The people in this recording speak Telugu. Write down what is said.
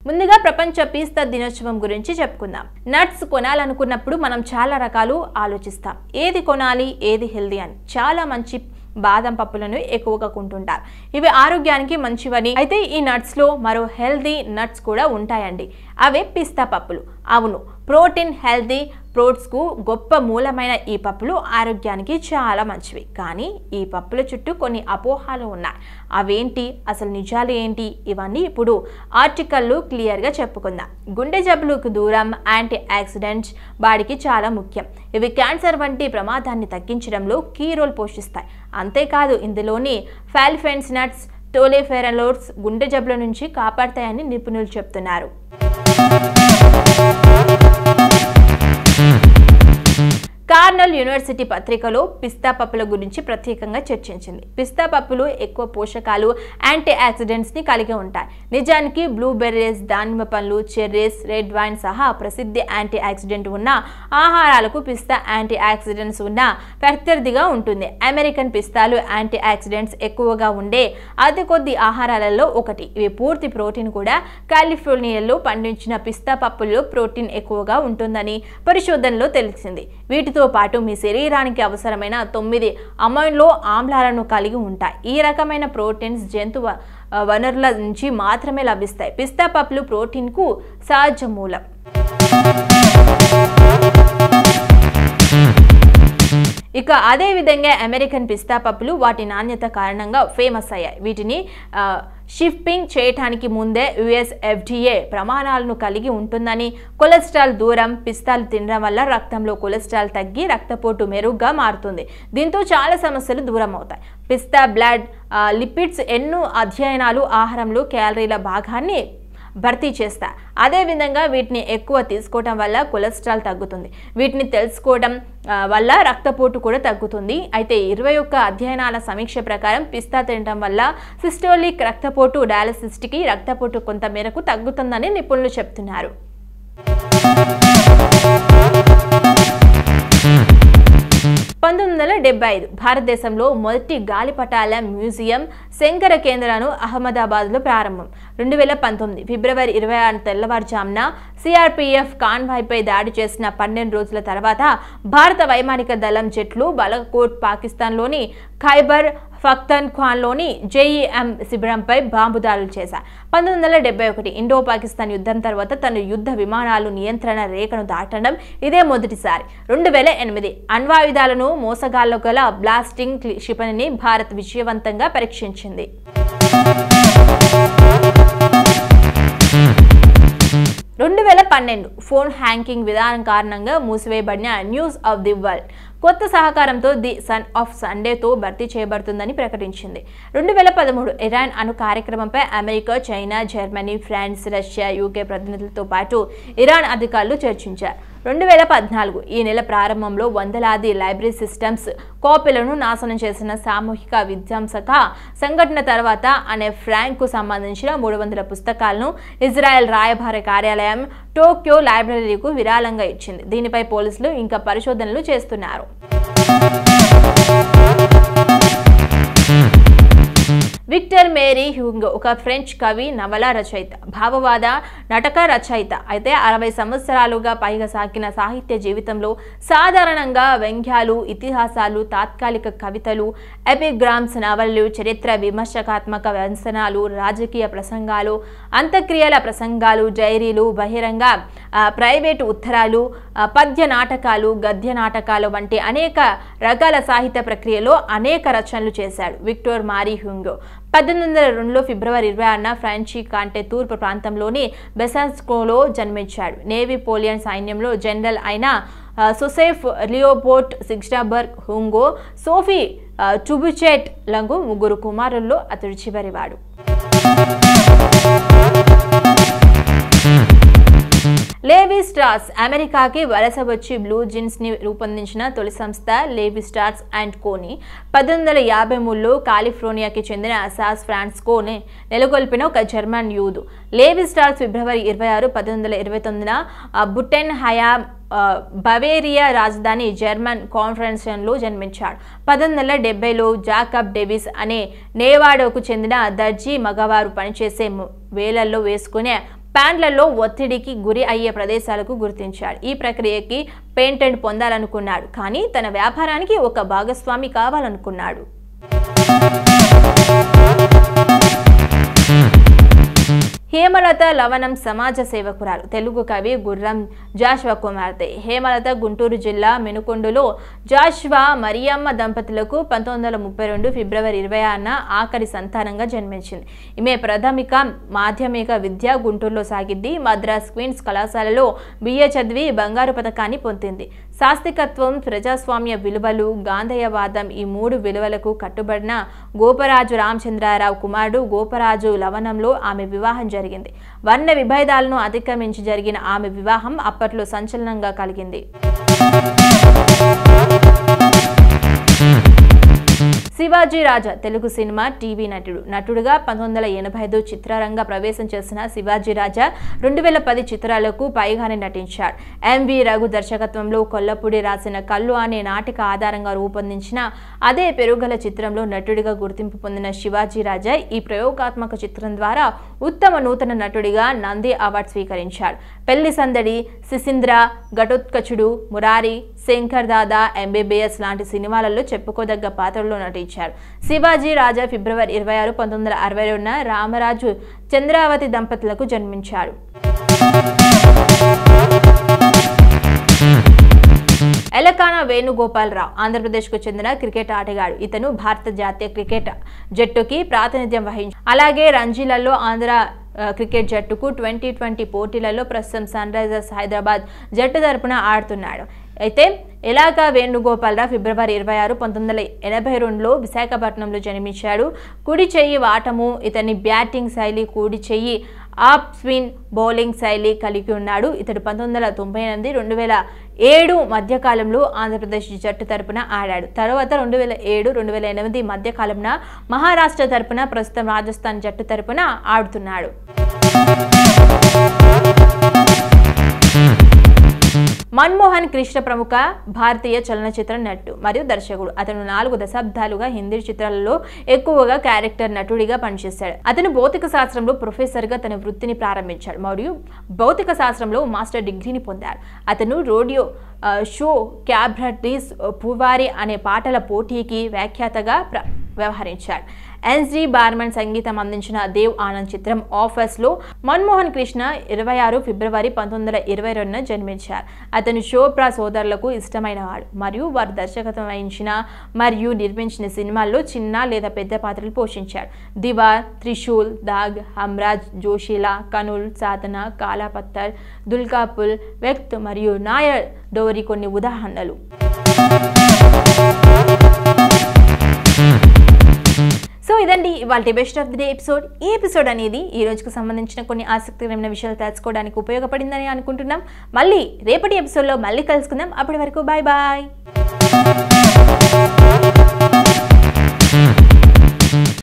ముందుగా ప్రపంచ పిస్తా దినోత్సవం గురించి చెప్పుకుందాం. నట్స్ కొనాలనుకున్నప్పుడు మనం చాలా రకాలు ఆలోచిస్తాం. ఏది కొనాలి, ఏది హెల్దీ అని. చాలా మంచి బాదం పప్పులను ఎక్కువగా కొంటుంటారు. ఇవి ఆరోగ్యానికి మంచివని. అయితే ఈ నట్స్ లో మరో హెల్దీ నట్స్ కూడా ఉంటాయండి. అవే పిస్తా పప్పులు. అవును, ప్రోటీన్, హెల్దీ ఫ్రూట్స్ కు గొప్ప మూలమైన ఈ పప్పులు ఆరోగ్యానికి చాలా మంచివి. కానీ ఈ పప్పుల చుట్టూ కొన్ని అపోహలు ఉన్నాయి. అవేంటి, అసలు నిజాలు ఏంటి, ఇవన్నీ ఇప్పుడు ఆర్టికల్లో క్లియర్గా చెప్పుకుందాం. గుండె జబ్బులకు దూరం, యాంటీ ఆక్సిడెంట్స్ బాడీకి చాలా ముఖ్యం. ఇవి క్యాన్సర్ వంటి ప్రమాదాన్ని తగ్గించడంలో కీ రోల్ పోషిస్తాయి. అంతేకాదు ఇందులోని ఫాలిఫెన్స్ నట్స్, టోలేఫెరలోల్స్ గుండె జబ్బుల నుంచి కాపాడతాయని నిపుణులు చెప్తున్నారు. కార్నెల్ యూనివర్సిటీ పత్రికలో పిస్తా పప్పుల గురించి ప్రత్యేకంగా చర్చించింది. పిస్తా పప్పులు ఎక్కువ పోషకాలు, యాంటీ ఆక్సిడెంట్స్ ని కలిగి ఉంటాయి. నిజానికి బ్లూబెర్రీస్, దానిమ్మ పండ్లు, చెర్రీస్, రెడ్ వైన్ సహా ప్రసిద్ధ యాంటీ ఆక్సిడెంట్ ఉన్న ఆహారాలకు పిస్తా యాంటీ ఆక్సిడెంట్స్ ఉన్న ప్రత్యర్థిగా ఉంటుంది. అమెరికన్ పిస్తాలు యాంటీ ఆక్సిడెంట్స్ ఎక్కువగా ఉండే అతి కొద్ది ఆహారాలలో ఒకటి. ఇవి పూర్తి ప్రోటీన్ కూడా. కాలిఫోర్నియాలో పండించిన పిస్తా పప్పుల్లో ప్రోటీన్ ఎక్కువగా ఉంటుందని పరిశోధనలో తెలిసింది. వీటితో పాటు మీ శరీరానికి అవసరమైన 9 అమైనో ఆమ్లాలను కలిగి ఉంటాయి. ఈ రకమైన ప్రోటీన్స్ జంతు వనరుల నుంచి మాత్రమే లభిస్తాయి. పిస్తా పప్పులు ప్రోటీన్ కు సహజ మూలం. ఇక అదే విధంగా అమెరికన్ పిస్తా పప్పులు వాటి నాణ్యత కారణంగా ఫేమస్ అయ్యాయి. వీటిని షిప్పింగ్ చేయడానికి ముందే యుఎస్ FDA ప్రమాణాలను కలిగి ఉంటుందని, కొలెస్ట్రాల్ దూరం. పిస్తాలు తినడం వల్ల రక్తంలో కొలెస్ట్రాల్ తగ్గి రక్తపోటు మెరుగ్గా మారుతుంది. దీంతో చాలా సమస్యలు దూరం అవుతాయి. పిస్తా బ్లడ్ లిపిడ్స్ ఎన్నో అధ్యయనాలు ఆహారంలో క్యాలరీల భాగాన్ని భర్తీ చేస్తా. అదేవిధంగా వీటిని ఎక్కువ తీసుకోవడం వల్ల కొలెస్ట్రాల్ తగ్గుతుంది. వీటిని తెలుసుకోవడం వల్ల రక్తపోటు కూడా తగ్గుతుంది. అయితే 21 అధ్యయనాల సమీక్ష ప్రకారం పిస్తా తినడం వల్ల సిస్టోలిక్ రక్తపోటు, డయాలసిస్కి రక్తపోటు కొంత మేరకు తగ్గుతుందని నిపుణులు చెప్తున్నారు. 1975 భారతదేశంలో మొదటి గాలిపటాల మ్యూజియం శంకర కేంద్రాను అహ్మదాబాద్లో ప్రారంభం. 2019 ఫిబ్రవరి 26 తెల్లవారుజామున సిఆర్పిఎఫ్ కాన్వాయ్పై దాడి చేసిన 12 రోజుల తర్వాత భారత వైమానిక దళం జెట్లు బలకోట్ పాకిస్తాన్లోని ఖైబర్ పఖ్తన్ఖ్వాలోని JEM శిబిరంపై బాంబు దాడులు చేశారు. 1971 ఇండో పాకిస్తాన్ యుద్ధం తర్వాత తన యుద్ధ విమానాలు నియంత్రణ రేఖను దాటడం ఇదే మొదటిసారి. 2008 అణ్వాయుధాలను మోసగాళ్లు గల బ్లాస్టింగ్ క్షిపణిని భారత్ విజయవంతంగా పరీక్షించింది. 2012 ఫోన్ హ్యాకింగ్ విధానం కారణంగా మూసివేయబడిన న్యూస్ ఆఫ్ ది వరల్డ్ కొత్త సహకారంతో ది సన్ ఆఫ్ సండేతో భర్తీ చేయబడుతుందని ప్రకటించింది. 2013 ఇరాన్ అణు కార్యక్రమంపై America, China, Germany, France, Russia, UK ప్రతినిధులతో పాటు ఇరాన్ అధికారులు చర్చించారు. 2014 ఈ నెల ప్రారంభంలో వందలాది లైబ్రరీ సిస్టమ్స్ కాపీలను నాశనం చేసిన సామూహిక విధ్వంసక సంఘటన తర్వాత అనే ఫ్రాంక్కు సంబంధించిన 300 పుస్తకాలను ఇజ్రాయెల్ రాయబార కార్యాలయం టోక్యో లైబ్రరీకు విరాళంగా ఇచ్చింది. దీనిపై పోలీసులు ఇంకా పరిశోధనలు చేస్తున్నారు. విక్టర్ మేరీ హ్యూగో ఒక ఫ్రెంచ్ కవి, నవల రచయిత, భావవాద నాటక రచయిత. అయితే 60 సంవత్సరాలుగా పైగా సాగిన సాహిత్య జీవితంలో సాధారణంగా వ్యంగ్యాలు, ఇతిహాసాలు, తాత్కాలిక కవితలు, ఎపిగ్రామ్స్, నవలలు, చరిత్ర విమర్శకాత్మక వ్యాసనాలు, రాజకీయ ప్రసంగాలు, అంత్యక్రియల ప్రసంగాలు, డైరీలు, బహిరంగ ప్రైవేటు ఉత్తరాలు, పద్య నాటకాలు, గద్య నాటకాలు వంటి అనేక రకాల సాహిత్య ప్రక్రియలో అనేక రచనలు చేశాడు. విక్టర్ మారీ హ్యూగో 1802 ఫిబ్రవరి 26న ఫ్రాన్షి కాంటే తూర్పు ప్రాంతంలోని బెసాన్స్కోలో జన్మించాడు. నేవీ పోలియన్ సైన్యంలో జనరల్ అయిన Joseph Leopold Sigisbert Hugo, Sophie Trebuchet లకు 3 కుమారుల్లో అతడు చివరివాడు. లేవి స్ట్రాస్ అమెరికాకి వలస వచ్చి బ్లూ జీన్స్ ని రూపొందించిన తొలి సంస్థ లేవి స్ట్రాస్ అండ్ కోని 1853లో కాలిఫోర్నియాకి చెందిన సాస్ ఫ్రాన్సిస్కోని నెలకొల్పిన ఒక జర్మన్ యూదు. లేవి స్ట్రాస్ ఫిబ్రవరి 26, 1829న బుటెన్ హయామ్ బవేరియా రాజధాని జర్మన్ కాన్ఫరెన్స్లో జన్మించాడు. 1870లో జాకబ్ డేవిస్ అనే నేవాడోకు చెందిన దర్జీ మగవారు పనిచేసే వేలల్లో వేసుకునే ప్యాన్లలో ఒత్తిడికి గురి అయ్యే ప్రదేశాలకు గుర్తించాడు. ఈ ప్రక్రియకి పేటెంట్ పొందాలనుకున్నాడు, కానీ తన వ్యాపారానికి ఒక భాగస్వామి కావాలనుకున్నాడు. హేమలత లవణం సమాజ సేవకురాలు, తెలుగు కవి గుర్రం జాషువా కుమార్తె. హేమలత గుంటూరు జిల్లా మెనుకొండలో జాషువా మరియమ్మ దంపతులకు 1932 ఫిబ్రవరి 26న ఆఖరి సంతానంగా జన్మించింది. ఈమె ప్రాథమిక మాధ్యమిక విద్య గుంటూరులో సాగింది. మద్రాస్ క్వీన్స్ కళాశాలలో BA చదివి బంగారు పతకాన్ని పొందింది. సాస్తికత్వం, ప్రజాస్వామ్య విలువలు, గాంధేయవాదం ఈ 3 విలువలకు కట్టుబడిన గోపరాజు రామచంద్రరావు కుమారుడు గోపరాజు లవణంలో ఆమె వివాహం జరిగింది. వర్ణ విభేదాలను అధిగమించి జరిగిన ఆమె వివాహం అప్పట్లో సంచలనంగా కలిగింది. శివాజీ రాజా తెలుగు సినిమా, టీవీ నటుడుగా 1985 చిత్రరంగ ప్రవేశం చేసిన శివాజీ రాజా 2010 చిత్రాలకు పైగానే నటించాడు. MV రఘు దర్శకత్వంలో కొల్లపూడి రాసిన కళ్ళు అనే నాటిక ఆధారంగా రూపొందించిన అదే పెరుగల చిత్రంలో నటుడిగా గుర్తింపు పొందిన శివాజీ రాజా ఈ ప్రయోగాత్మక చిత్రం ద్వారా ఉత్తమ నూతన నటుడిగా నంది అవార్డు స్వీకరించాడు. పెళ్లి సందడి, శిశింద్ర, ఘటోత్కచుడు, మురారి, శంకర్ దాదా, MBBS లాంటి సినిమాలలో చెప్పుకోదగ్గ పాత్రలో నటించారు. శివాజీ రాజా ఫిబ్రవరి 26, 1962న రామరాజు చంద్రావతి దంపతులకు జన్మించాడు. ఎలకాన వేణుగోపాలరావు ఆంధ్రప్రదేశ్కు చెందిన క్రికెట్ ఆటగాడు. ఇతను భారత జాతీయ క్రికెట్ జట్టుకి ప్రాతినిధ్యం వహించాడు. అలాగే రంజీలలో ఆంధ్ర క్రికెట్ జట్టుకు 2020 పోటీలలో ప్రస్తుతం సన్ రైజర్స్ హైదరాబాద్ జట్టు తరపున ఆడుతున్నాడు. అయితే ఎలాగా వేణుగోపాలరావు ఫిబ్రవరి 26, 1982లో విశాఖపట్నంలో జన్మించాడు. కుడి చెయ్యి వాటము ఇతని బ్యాటింగ్ శైలి, కుడి చెయ్యి ఆఫ్ స్పిన్ బౌలింగ్ శైలి కలిగి ఉన్నాడు. ఇతడు 1998, 2007 మధ్యకాలంలో ఆంధ్రప్రదేశ్ జట్టు తరపున ఆడాడు. తర్వాత 2007, 2008 మధ్యకాలంలో మహారాష్ట్ర తరపున, ప్రస్తుతం రాజస్థాన్ జట్టు తరపున ఆడుతున్నాడు. మన్మోహన్ కృష్ణ ప్రముఖ భారతీయ చలనచిత్ర నటుడు మరియు దర్శకుడు. అతను 4 దశాబ్దాలుగా హిందీ చిత్రాలలో ఎక్కువగా క్యారెక్టర్ నటుడిగా పనిచేశాడు. అతను భౌతిక శాస్త్రంలో ప్రొఫెసర్గా తన వృత్తిని ప్రారంభించాడు మరియు భౌతిక శాస్త్రంలో మాస్టర్ డిగ్రీని పొందాడు. అతను రేడియో షో క్యాబ్రటీస్ పువారి అనే పాటల పోటీకి వ్యాఖ్యాతగా వ్యవహరించాడు. NG బార్మన్ సంగీతం అందించిన దేవ్ ఆనంద్ చిత్రం ఆఫర్స్లో మన్మోహన్ కృష్ణ 26 ఫిబ్రవరి 1922న జన్మించారు. అతను చోప్రా సోదరులకు ఇష్టమైనవాడు మరియు వారు దర్శకత్వం వహించిన మరియు నిర్మించిన సినిమాల్లో చిన్న లేదా పెద్ద పాత్రలు పోషించాడు. దివార్, త్రిశూల్, దాగ్, హమ్రాజ్, జోషిలా, కనుల్, సాధన, కాలాపత్తర్, దుల్కాపుల్, వ్యక్త్ మరియు నాయర్ డోరీ కొన్ని ఉదాహరణలు. సో ఇదండి ఇవాళ best of the day episode. ఈ ఎపిసోడ్ అనేది ఈ రోజుకు సంబంధించిన కొన్ని ఆసక్తికరమైన విషయాలు తెలుసుకోవడానికి ఉపయోగపడిందని అనుకుంటున్నాం. మళ్ళీ రేపటి ఎపిసోడ్లో మళ్ళీ కలుసుకుందాం. అప్పటి వరకు బాయ్ బాయ్.